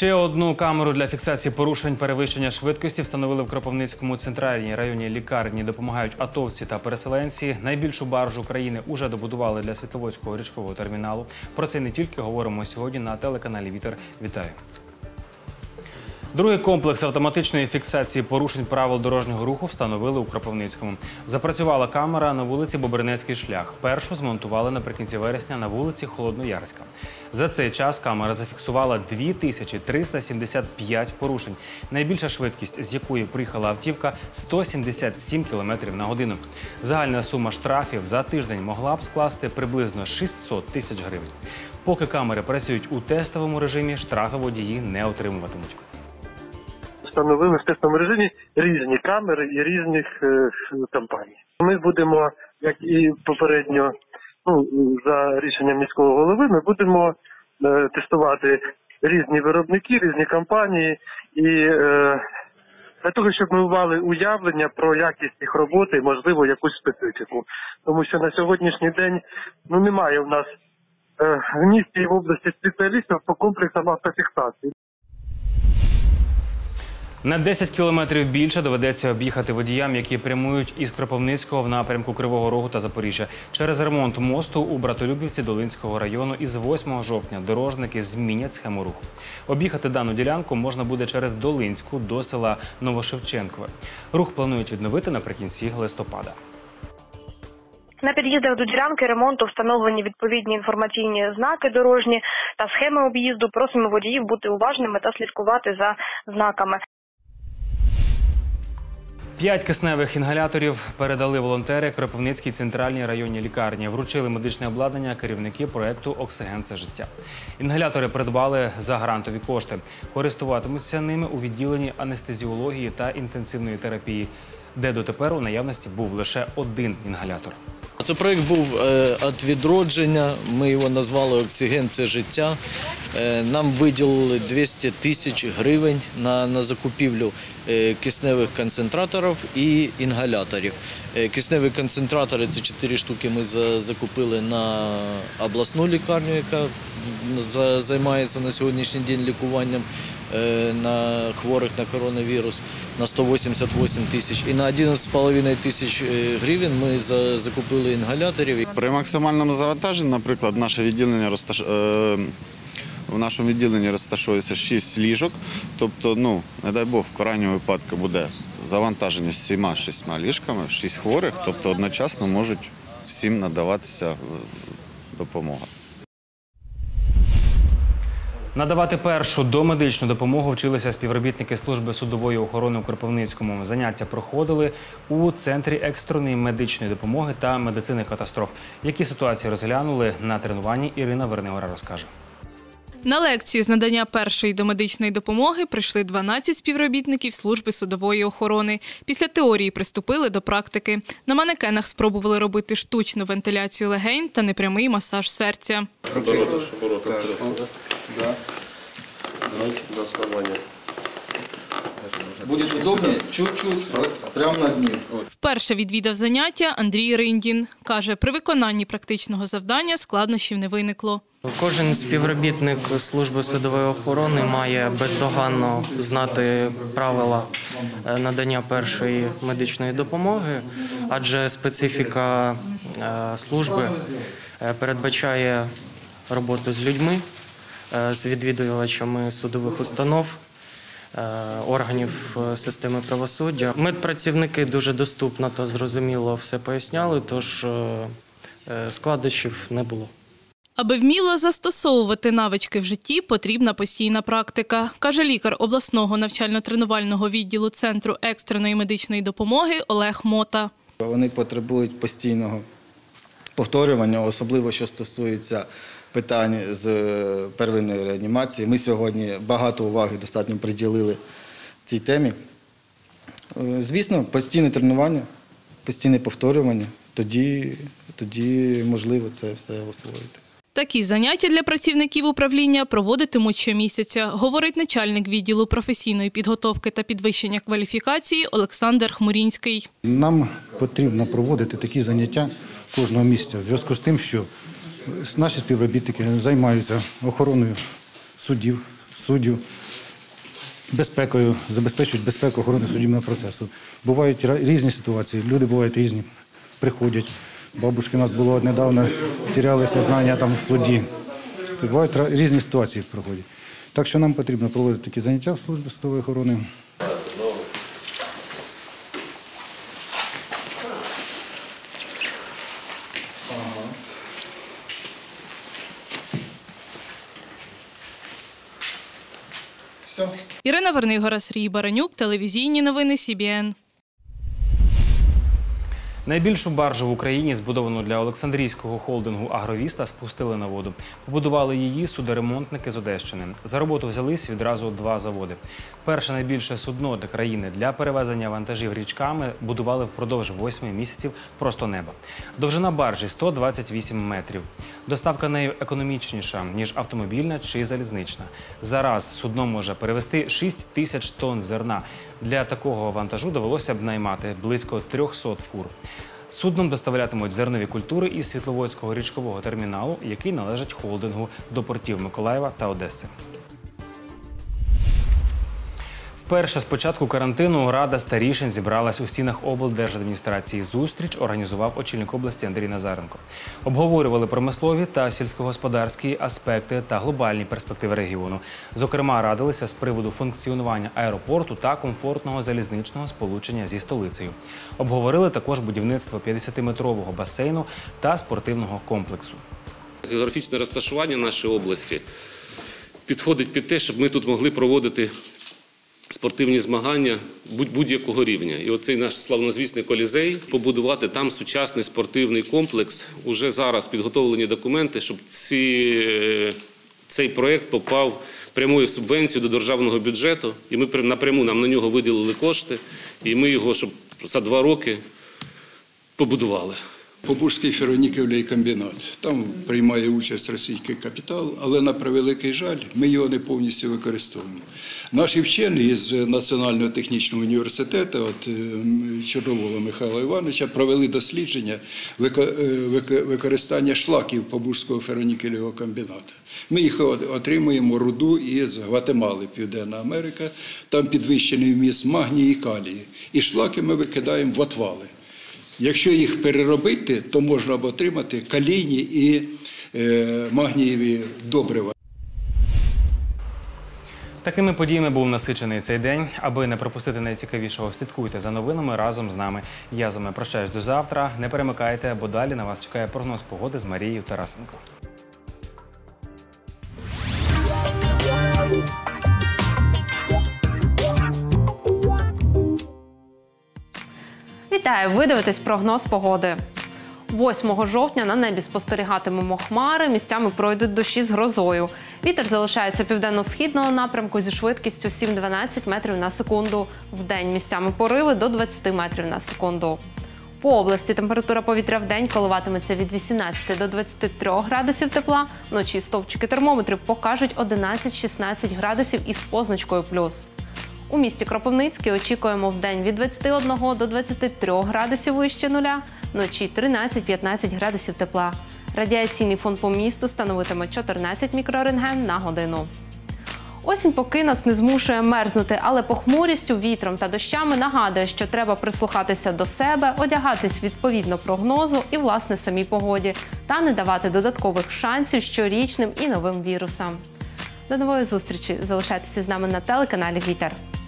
Ще одну камеру для фіксації порушень перевищення швидкості встановили в Кропивницькому центральній районній лікарні. Допомагають атовці та переселенці. Найбільшу баржу країни уже добудували для Світловодського річкового терміналу. Про це не тільки говоримо сьогодні на телеканалі «Вітер». Вітаю! Другий комплекс автоматичної фіксації порушень правил дорожнього руху встановили у Кропивницькому. Запрацювала камера на вулиці Бобринецький шлях. Першу змонтували наприкінці вересня на вулиці Холодноярська. За цей час камера зафіксувала 2375 порушень. Найбільша швидкість, з якої приїхала автівка – 177 км на годину. Загальна сума штрафів за тиждень могла б скласти приблизно 600 тисяч гривень. Поки камери працюють у тестовому режимі, штрафи водії не отримуватимуть. Встановили в тестовому режимі різні камери і різних компаній. Ми будемо, як і попередньо, за рішенням міського голови, ми будемо тестувати різні виробники, різні компанії. І для того, щоб ми мали уявлення про якість їх роботи і, можливо, якусь специфіку. Тому що на сьогоднішній день немає в нас в місті і в області спеціалістів по комплексам автофіксації. На 10 кілометрів більше доведеться об'їхати водіям, які прямують із Кропивницького в напрямку Кривого Рогу та Запоріжжя. Через ремонт мосту у Братолюбівці Долинського району із 8 жовтня дорожники змінять схему руху. Об'їхати дану ділянку можна буде через Долинську до села Новошевченкове. Рух планують відновити наприкінці листопада. На під'їздах до ділянки ремонту встановлені відповідні інформаційні знаки дорожні та схеми об'їзду. Просимо водіїв бути уважними та слідкувати за знаками. 5 кисневих інгаляторів передали волонтери Кропивницькій центральній районній лікарні. Вручили медичне обладнання керівники проєкту «Оксиген – це життя». Інгалятори придбали за грантові кошти. Користуватимуться ними у відділенні анестезіології та інтенсивної терапії, де дотепер у наявності був лише один інгалятор. Це проєкт був від відродження, ми його назвали «Оксиген – це життя». Нам виділили 200 тисяч гривень на закупівлю кисневих концентраторів і інгаляторів. Кисневі концентратори – це 4 штуки ми закупили на обласну лікарню, яка займається на сьогоднішній день лікуванням на хворих на коронавірус, на 188 тисяч. І на 11,5 тисяч гривень ми закупили інгаляторів. При максимальному завантаженні, наприклад, в нашому відділенні розташовується 6 ліжок, тобто, не дай Бог, в крайньому випадку буде завантаження з 7-6 ліжками, 6 хворих, тобто одночасно можуть всім надаватися допомога. Надавати першу домедичну допомогу вчилися співробітники служби судової охорони у Кропивницькому. Заняття проходили у Центрі екстреної медичної допомоги та медицини катастроф. Які ситуації розглянули на тренуванні, Ірина Вернеора розкаже. На лекцію з надання першої домедичної допомоги прийшли 12 співробітників служби судової охорони. Після теорії приступили до практики. На манекенах спробували робити штучну вентиляцію легень та непрямий масаж серця. Буде удобнее, чуть-чуть, прямо над ним. Вперше відвідав заняття Андрій Риндін. Каже, при виконанні практичного завдання складнощів не виникло. Кожен співробітник служби судової охорони має бездоганно знати правила надання першої медичної допомоги, адже специфіка служби передбачає роботу з людьми, з відвідувачами судових установ, органів системи правосуддя. Медпрацівники дуже доступно та зрозуміло все поясняли, тож складнощів не було. Аби вміло застосовувати навички в житті, потрібна постійна практика, каже лікар обласного навчально-тренувального відділу Центру екстреної медичної допомоги Олег Мота. Вони потребують постійного повторювання, особливо що стосується питань з первинної реанімації. Ми сьогодні багато уваги достатньо приділили цій темі. Звісно, постійне тренування, постійне повторювання, тоді можливо це все освоїти. Такі заняття для працівників управління проводитимуть щомісяця, говорить начальник відділу професійної підготовки та підвищення кваліфікації Олександр Хмурінський. Нам потрібно проводити такі заняття кожного місяця в зв'язку з тим, що наші співробітники займаються охороною суддів, безпекою, забезпечують безпеку охорони суддівного процесу. Бувають різні ситуації, люди бувають різні, приходять. Бабушки у нас було недавно, теряли сознання там в суді. Бувають різні ситуації проходять. Так що нам потрібно проводити такі заняття в службі судової охорони. Ірина Вернигора, Сергій Баранюк, телевізійні новини СІБІН. Найбільшу баржу в Україні, збудовану для Олександрійського холдингу «Агровіста», спустили на воду. Побудували її судоремонтники з Одещини. За роботу взялись відразу 2 заводи. Перше найбільше судно для країни для перевезення вантажів річками будували впродовж 8 місяців просто неба. Довжина баржі – 128 метрів. Доставка нею економічніша, ніж автомобільна чи залізнична. Зараз судно може перевезти 6 тисяч тонн зерна. Для такого вантажу довелося б наймати близько 300 фур. Судном доставлятимуть зернові культури із Світловодського річкового терміналу, який належить холдингу, до портів Миколаєва та Одеси. Вперше з початку карантину Рада старішин зібралась у стінах облдержадміністрації. Зустріч організував очільник області Андрій Назаренко. Обговорювали промислові та сільськогосподарські аспекти та глобальні перспективи регіону. Зокрема, радилися з приводу функціонування аеропорту та комфортного залізничного сполучення зі столицею. Обговорили також будівництво 50-метрового басейну та спортивного комплексу. Географічне розташування нашої області підходить під те, щоб ми тут могли проводити спортивні змагання будь-якого рівня. І оцей наш славнозвісний Колізей, побудувати там сучасний спортивний комплекс. Уже зараз підготовлені документи, щоб цей проєкт попав прямою субвенцією до державного бюджету. І ми напряму нам на нього виділили кошти, і ми його, щоб за 2 роки побудували. Побужський ферронікелевий комбінат. Там приймає участь російський капітал, але, на превеликий жаль, ми його не повністю використовуємо. Наші вчені з Національного технічного університету, Чорновола Михайла Івановича, провели дослідження використання шлаків Побужського ферронікелевого комбінату. Ми їх отримуємо руду із Гватемали, Південна Америка, там підвищений вміст магнію і калію. І шлаки ми викидаємо в отвали. Якщо їх переробити, то можна отримати калійні і магнієві добрива. Такими подіями був насичений цей день. Аби не пропустити найцікавішого, слідкуйте за новинами разом з нами. Я з вами прощаюсь до завтра. Не перемикайте, бо далі на вас чекає прогноз погоди з Марією Тарасенко. Вітаю! Ви дивитесь прогноз погоди. 8 жовтня на небі спостерігатимемо хмари, місцями пройдуть дощі з грозою. Вітер залишається південно-східного напрямку зі швидкістю 7-12 метрів на секунду. Вдень місцями пориви до 20 метрів на секунду. По області температура повітря вдень коливатиметься від 18 до 23 градусів тепла. Вночі стовпчики термометрів покажуть 11-16 градусів із позначкою плюс. У місті Кропивницький очікуємо вдень від 21 до 23 градусів вище нуля, вночі 13-15 градусів тепла. Радіаційний фон по місту становитиме 14 мікрорентген на годину. Осінь поки нас не змушує мерзнути, але похмурістю, вітром та дощами нагадує, що треба прислухатися до себе, одягатись відповідно прогнозу і, власне, самій погоді, та не давати додаткових шансів щорічним і новим вірусам. До нової зустрічі! Залишайтеся з нами на телеканалі «Вітер».